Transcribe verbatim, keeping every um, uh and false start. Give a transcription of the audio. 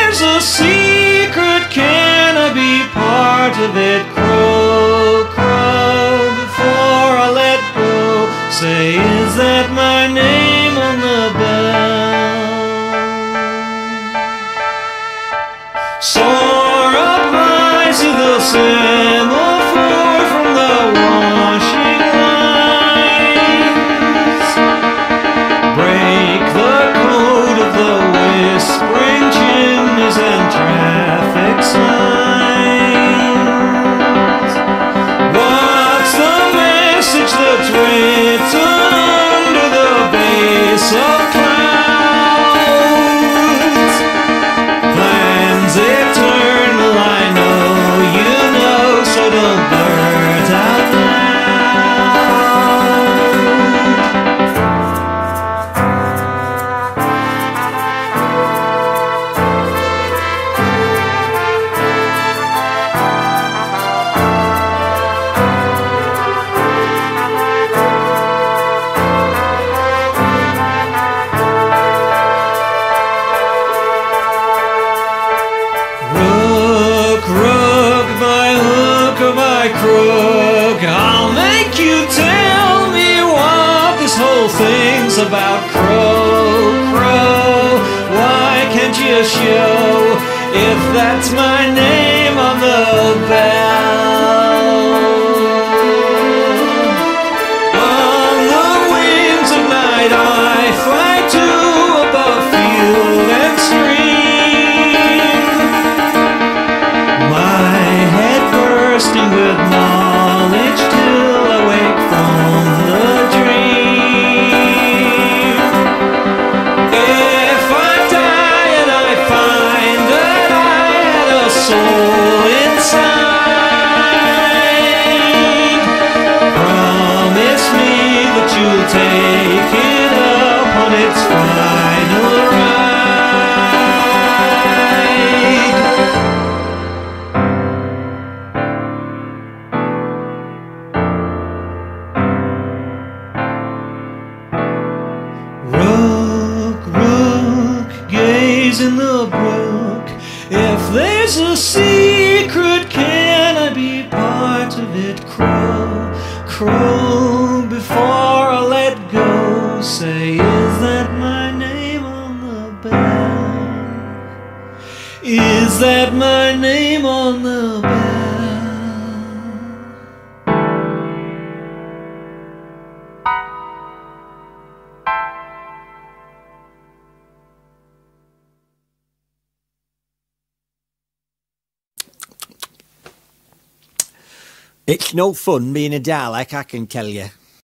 there's a secret, can I be part of it? Crow, crow, before I let go, say, is that my name on the bell? Soar up high to the semaphore from the washing lines, break the code of the whispering chimneys and traffic signs. What's the message that's written under the base of clouds? Plans eternal, I know you know, so don't blurt out Rook, Rook, my hook or my crook, I'll make you tell me what this whole thing's about. Crow, crow, why can't you show if that's my name on the bell? On the wings of night I fly to above field and stream, my head bursting with knowledge till I wake from the dream. If I die and I find that I had a soul inside, promise me that you'll take it up on its final ride. Rook, Rook, gaze in the brook. If there's a secret, can I be part of it? Crow, crow, before I let go, say, is that my name on the bell? Is that my name on the bell? It's no fun being a Dalek, I can tell you.